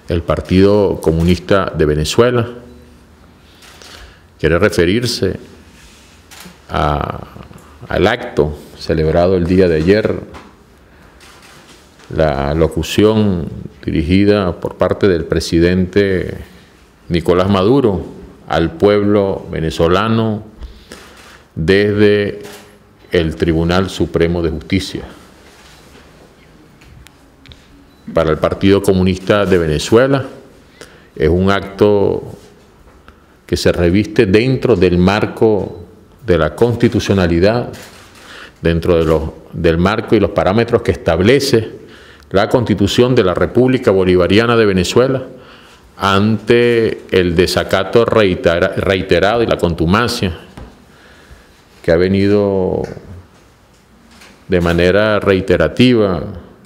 el Partido Comunista de Venezuela quiere referirse al acto celebrado el día de ayer, la locución dirigida por parte del presidente Nicolás Maduro al pueblo venezolano desde el Tribunal Supremo de Justicia. Para el Partido Comunista de Venezuela es un acto que se reviste dentro del marco de la constitucionalidad, dentro del marco y los parámetros que establece la Constitución de la República Bolivariana de Venezuela ante el desacato reiterado y la contumacia que ha venido de manera reiterativa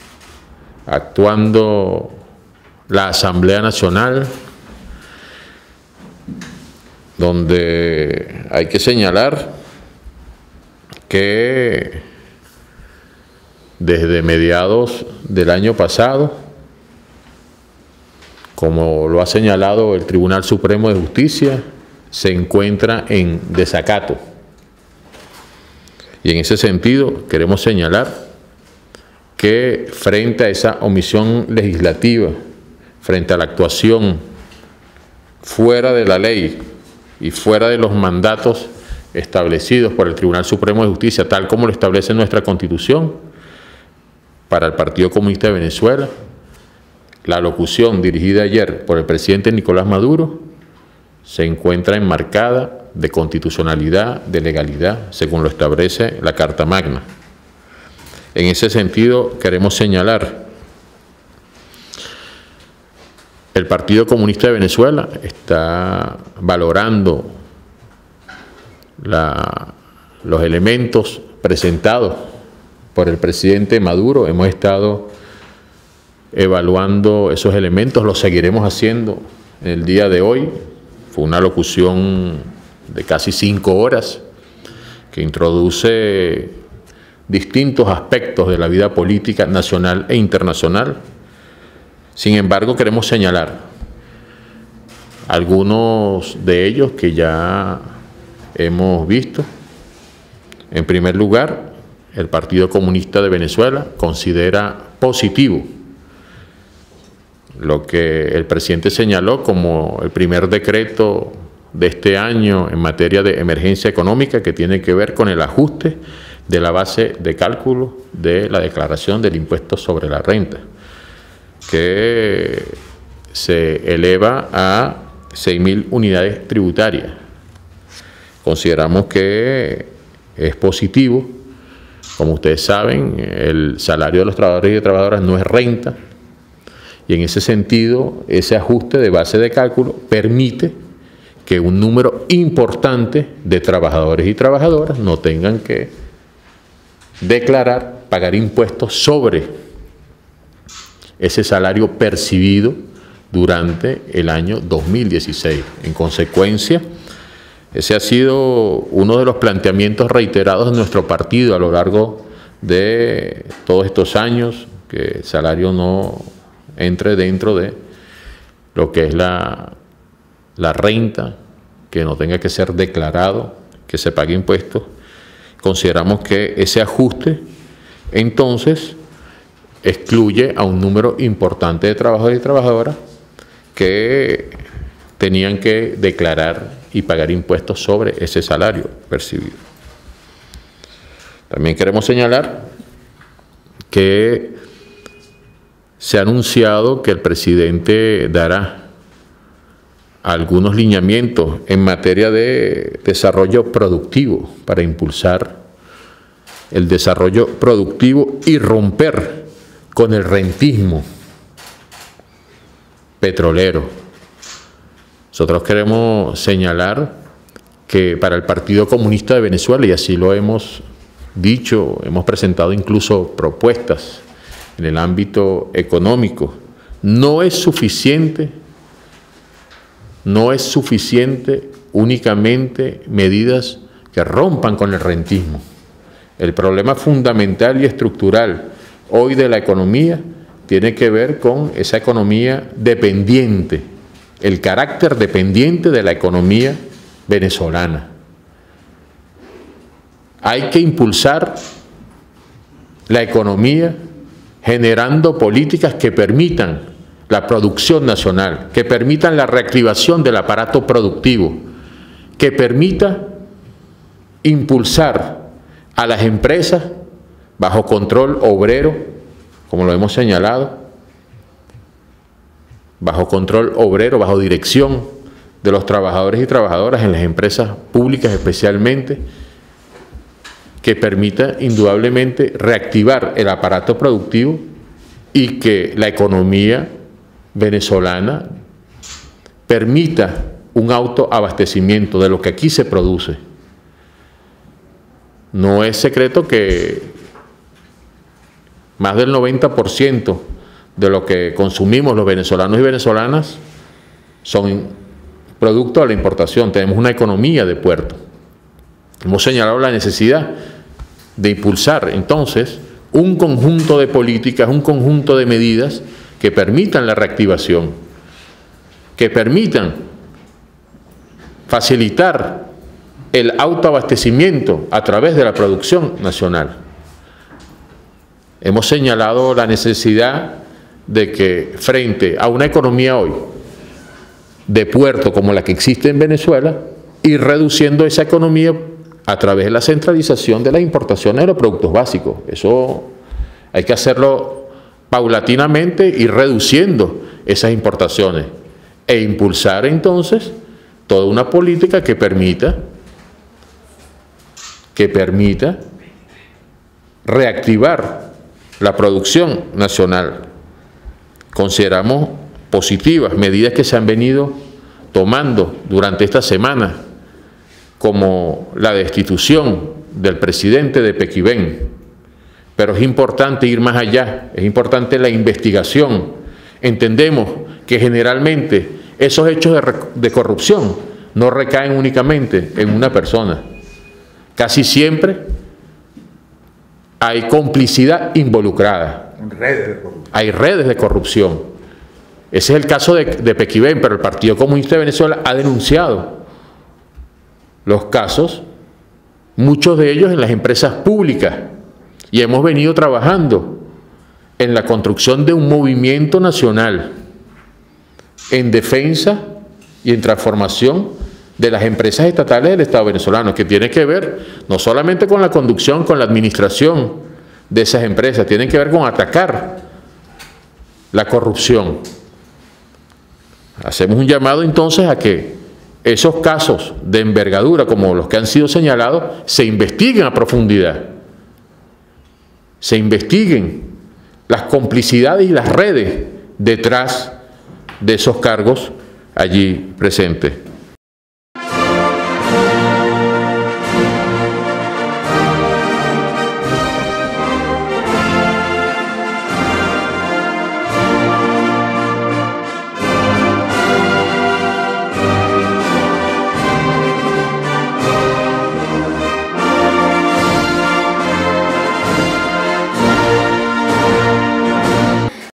actuando la Asamblea Nacional, donde hay que señalar que desde mediados del año pasado, como lo ha señalado el Tribunal Supremo de Justicia, se encuentra en desacato. Y en ese sentido queremos señalar que frente a esa omisión legislativa, frente a la actuación fuera de la ley y fuera de los mandatos establecidos por el Tribunal Supremo de Justicia, tal como lo establece nuestra Constitución, para el Partido Comunista de Venezuela, la locución dirigida ayer por el presidente Nicolás Maduro se encuentra enmarcada de constitucionalidad, de legalidad, según lo establece la Carta Magna. En ese sentido, queremos señalar, el Partido Comunista de Venezuela está valorando los elementos presentados por el presidente Maduro. Hemos estado evaluando esos elementos, lo seguiremos haciendo en el día de hoy. Fue una locución de casi 5 horas que introduce distintos aspectos de la vida política nacional e internacional. Sin embargo, queremos señalar algunos de ellos que ya hemos visto. En primer lugar, el Partido Comunista de Venezuela considera positivo lo que el presidente señaló como el primer decreto de este año en materia de emergencia económica, que tiene que ver con el ajuste de la base de cálculo de la declaración del impuesto sobre la renta, que se eleva a 6.000 unidades tributarias. Consideramos que es positivo. Como ustedes saben, el salario de los trabajadores y trabajadoras no es renta, y en ese sentido, ese ajuste de base de cálculo permite que un número importante de trabajadores y trabajadoras no tengan que declarar, pagar impuestos sobre ese salario percibido durante el año 2016. En consecuencia, ese ha sido uno de los planteamientos reiterados de nuestro partido a lo largo de todos estos años, que el salario no entre dentro de lo que es la renta, que no tenga que ser declarado, que se pague impuestos. Consideramos que ese ajuste entonces excluye a un número importante de trabajadores y trabajadoras que tenían que declarar y pagar impuestos sobre ese salario percibido. También queremos señalar que se ha anunciado que el presidente dará algunos lineamientos en materia de desarrollo productivo para impulsar el desarrollo productivo y romper con el rentismo petrolero. Nosotros queremos señalar que para el Partido Comunista de Venezuela, y así lo hemos dicho, hemos presentado incluso propuestas en el ámbito económico, no es suficiente únicamente medidas que rompan con el rentismo. El problema fundamental y estructural hoy de la economía tiene que ver con esa economía dependiente, el carácter dependiente de la economía venezolana. Hay que impulsar la economía generando políticas que permitan la producción nacional, que permitan la reactivación del aparato productivo, que permita impulsar a las empresas bajo control obrero, como lo hemos señalado, bajo control obrero, bajo dirección de los trabajadores y trabajadoras en las empresas públicas especialmente, que permita indudablemente reactivar el aparato productivo y que la economía venezolana permita un autoabastecimiento de lo que aquí se produce. No es secreto que más del 90% de lo que consumimos los venezolanos y venezolanas son producto de la importación. Tenemos una economía de puerto. Hemos señalado la necesidad de impulsar entonces un conjunto de políticas, un conjunto de medidas que permitan la reactivación, que permitan facilitar el autoabastecimiento a través de la producción nacional. Hemos señalado la necesidad de que frente a una economía hoy de puerto como la que existe en Venezuela, ir reduciendo esa economía a través de la centralización de las importaciones de los productos básicos. Eso hay que hacerlo paulatinamente, ir reduciendo esas importaciones e impulsar entonces toda una política que permita reactivar la producción nacional. Consideramos positivas medidas que se han venido tomando durante esta semana, como la destitución del presidente de Pequibén, pero es importante ir más allá, es importante la investigación. Entendemos que generalmente esos hechos de corrupción no recaen únicamente en una persona, casi siempre hay complicidad involucrada, hay redes de corrupción. Ese es el caso de Pequibén, pero el Partido Comunista de Venezuela ha denunciado los casos, muchos de ellos en las empresas públicas, y hemos venido trabajando en la construcción de un movimiento nacional en defensa y en transformación de las empresas estatales del Estado venezolano, que tiene que ver no solamente con la conducción, con la administración de esas empresas, tiene que ver con atacar la corrupción. Hacemos un llamado entonces a que esos casos de envergadura, como los que han sido señalados, se investiguen a profundidad, se investiguen las complicidades y las redes detrás de esos cargos allí presentes.